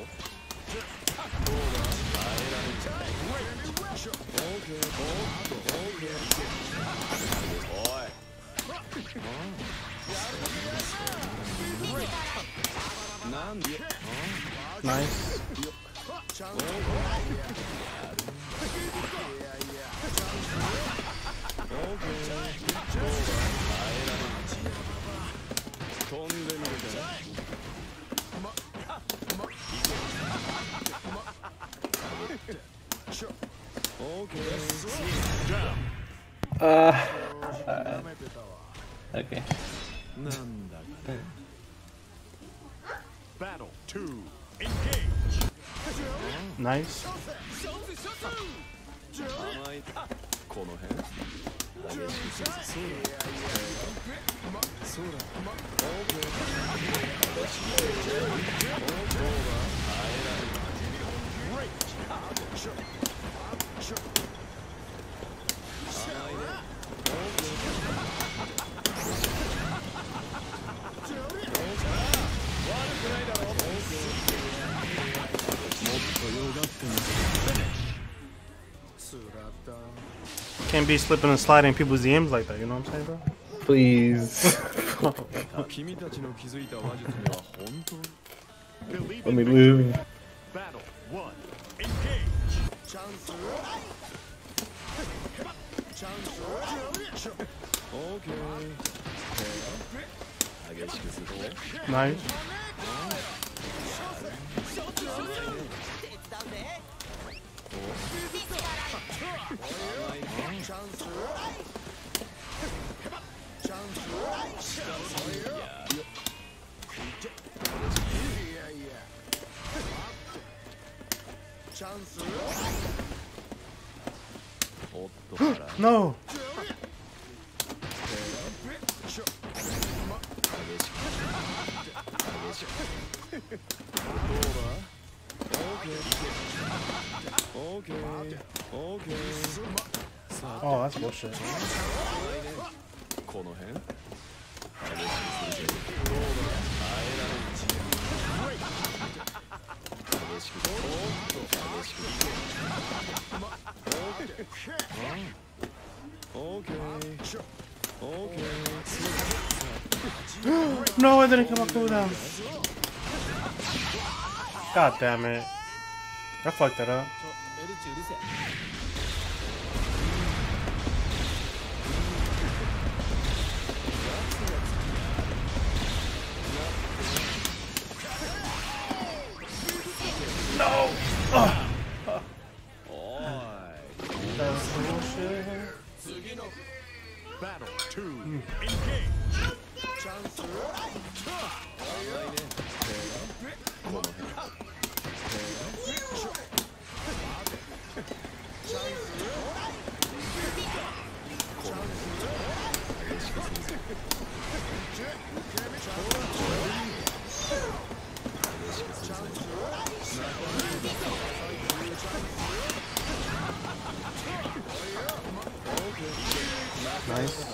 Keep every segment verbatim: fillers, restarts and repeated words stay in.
Nice. Uh, uh, okay. Battle two, engage. Nice. Can't be slipping and sliding people's D Ms like that, you know what I'm saying, bro? Please. Let me live. Battle one, engage. Nice. No. Oh, that's bullshit. No, I didn't come up cooldown. God damn it. I fucked that up. No! Ugh. That's bullshit. Battle two, engage. Nice.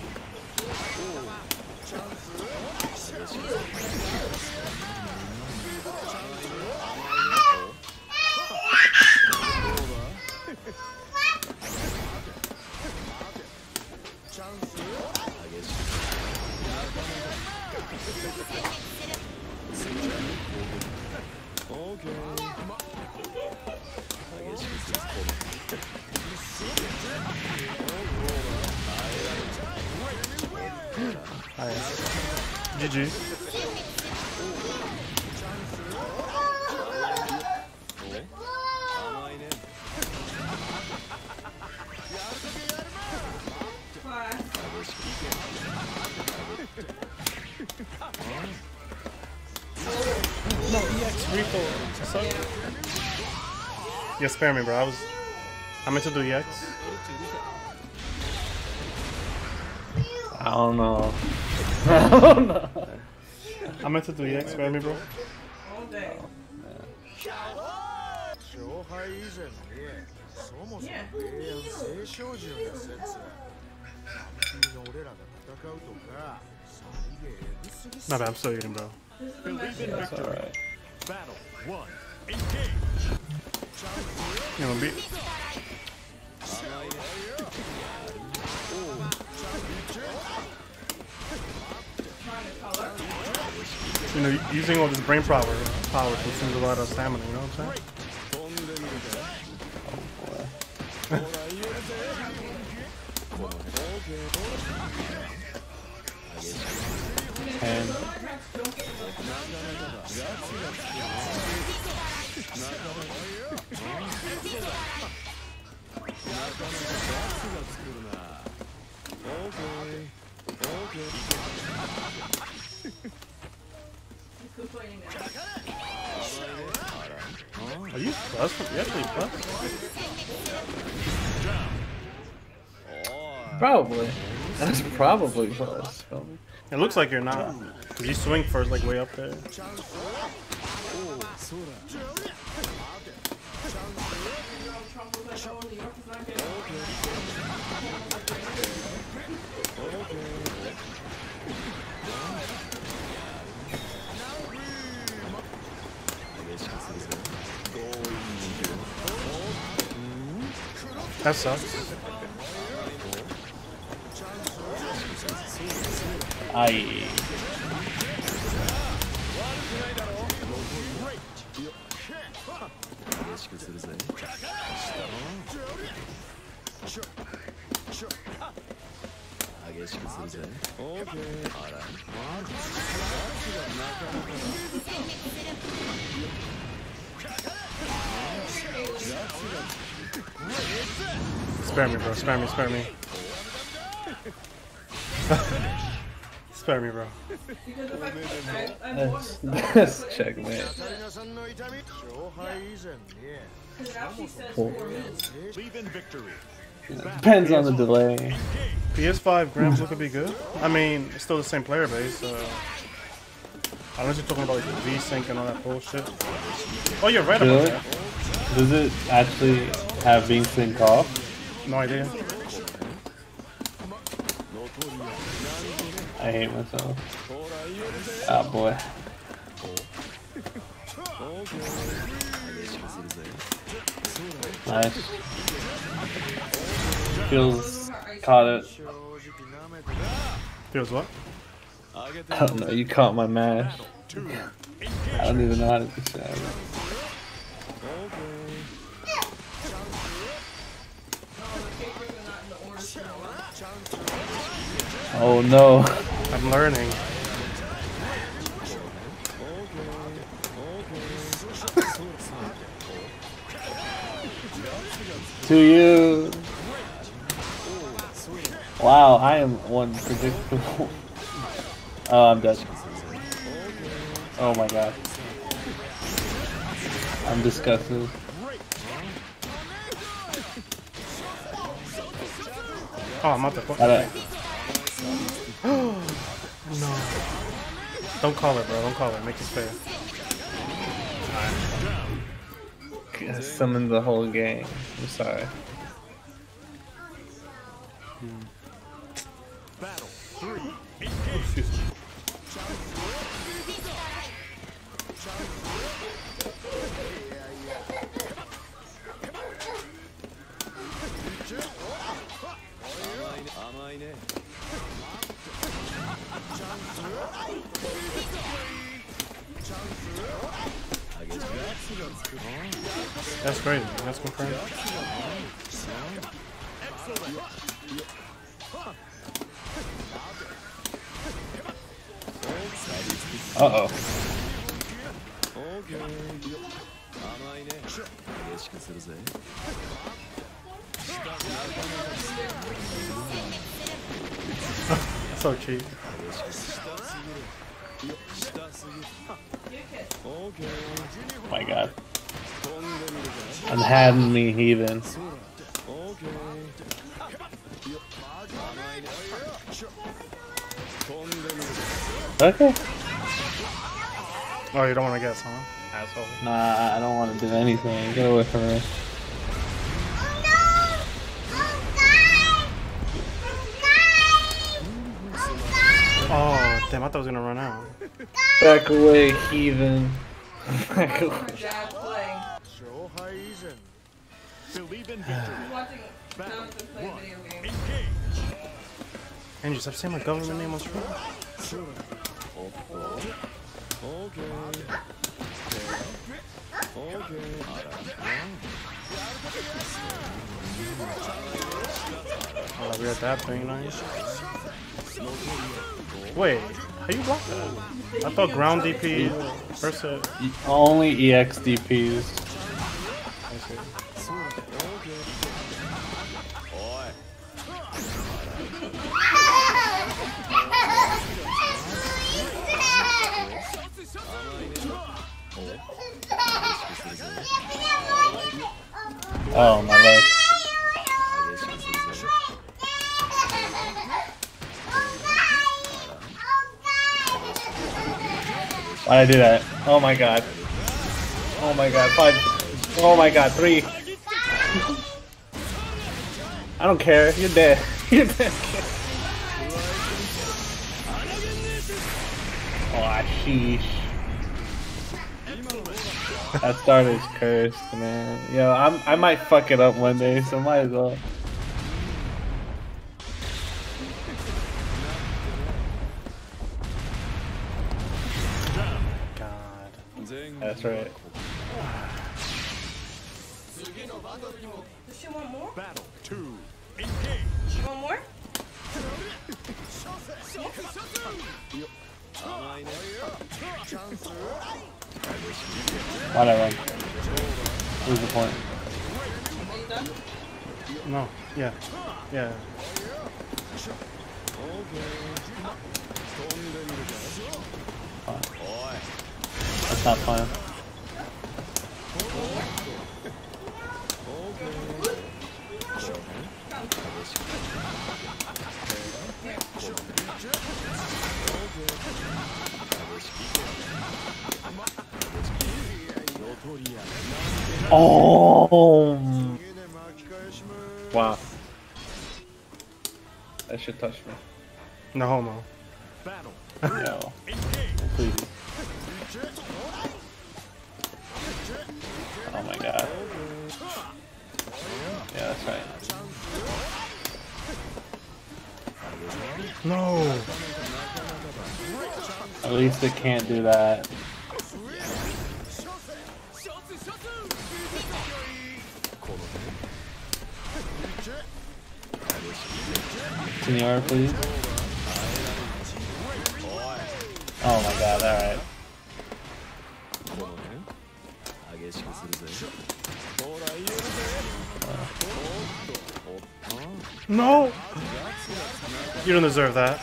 G G. No, E X repo. So... Yeah, spare me, bro. I was... I meant to do E X. I don't know. I don't know. I meant to do E X, spare me, bro. All day. Yeah. My bad, I'm still eating, bro. That's alright. Battle one. Engage. You know, be, you know, using all this brain power, power consumes a lot of stamina. You know what I'm saying? And Are you plus? You actually plus? probably. That's probably plus. Probably. It looks like you're not. Cause you swing first, like way up there. That sucks. Aye. Spare me, bro. Spare me. Spare me. Spare me, bro. That's, that's checkmate. Cool. Leave in victory. Depends on the delay. P S five Grams could be good. I mean, it's still the same player base, so. Unless you're talking about like the V-Sync and all that bullshit. Oh, you're right Really? about that. Does it actually have V-Sync off? No idea. I hate myself. Ah, boy. Nice. Feels caught it. Feels what? I don't know, you caught my mash. I don't even know how to describe it. Oh no. I'm learning. To you. Wow, I am one predictable. Oh, I'm dead. Oh my god. I'm disgusted. Oh, I'm out the fuck. Alright. No. Don't call it, bro. Don't call it. Make it fair. I summoned the whole game. I'm sorry. Battle three. Excuse me. That's crazy. That's confirmed. Uh oh. So cheap. My god. I'm having me heaving. Okay. Oh, you don't want to guess, huh? Asshole. Nah, I don't want to do anything. Get away from me. Oh, damn, I thought I was gonna run out. Back away, heathen. Jab play. Believe in victory. He's watching Battle Jonathan play one. video games. Engage. Andrew, stop saying my government name on stream. Oh, we got that thing nice. Wait, how you block that? I thought ground D P versus. Only E X D Ps. I see. Oh my leg. Why'd I do that? Oh my god. Oh my god. Five. Oh my god. Three. I don't care. You're dead. You're dead. Oh, sheesh. That start is cursed, man. Yo, I'm, I might fuck it up one day, so might as well. God. That's right. Does she want more? Battle two. Engage. You want more? Whatever. What's the point? Are you done? No. Yeah. Yeah. That's not fun. Oh! Wow. That should touch me. No homo. Battle. Yo. Engage. Please. Oh my god. Yeah, that's right. No. At least it can't do that. Senior, please. Oh my god, alright. No. You don't deserve that.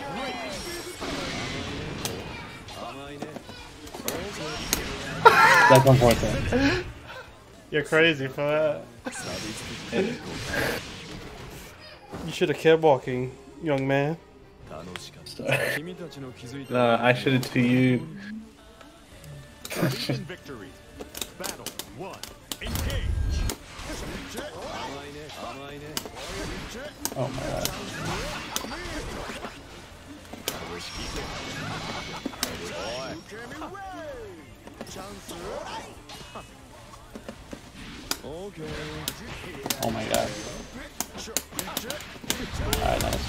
That's unfortunate. You're crazy for that. You should have kept walking, young man. Sorry. No, I should have to you. Believe in victory. Battle one. Engage. Oh my god. Oh my god. Alright, nice.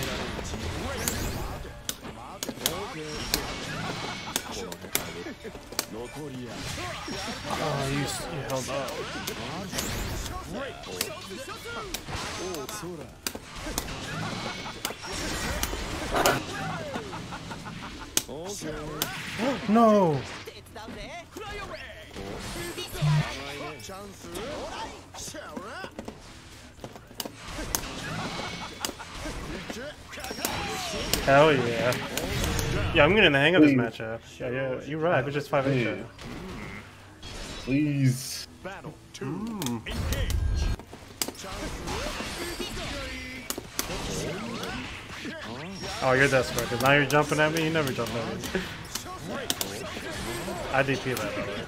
Oh, you, you held up. No. Hell yeah. Yeah, I'm getting the hang of this Please. matchup. Yeah, yeah, you're right. It's just five H. Please. Battle two. Mm. Engage. Oh, you're desperate, because now you're jumping at me. You never jump at me. I D P that, by the way.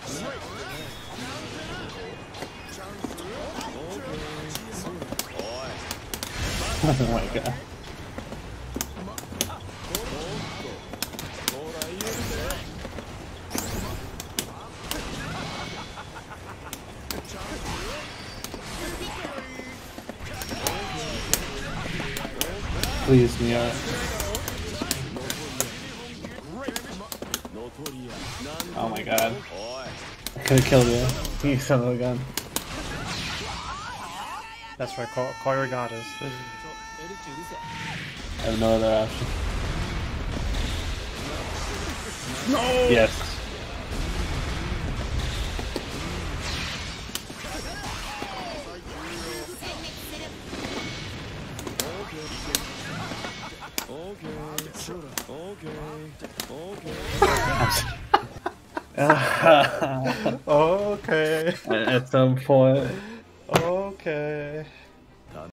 Oh my god. Please, Mia. Oh my god. I could've killed you. You son of a gun. That's right, call, call your goddess. I have no other option. No! Yes. Okay. At some point. Okay.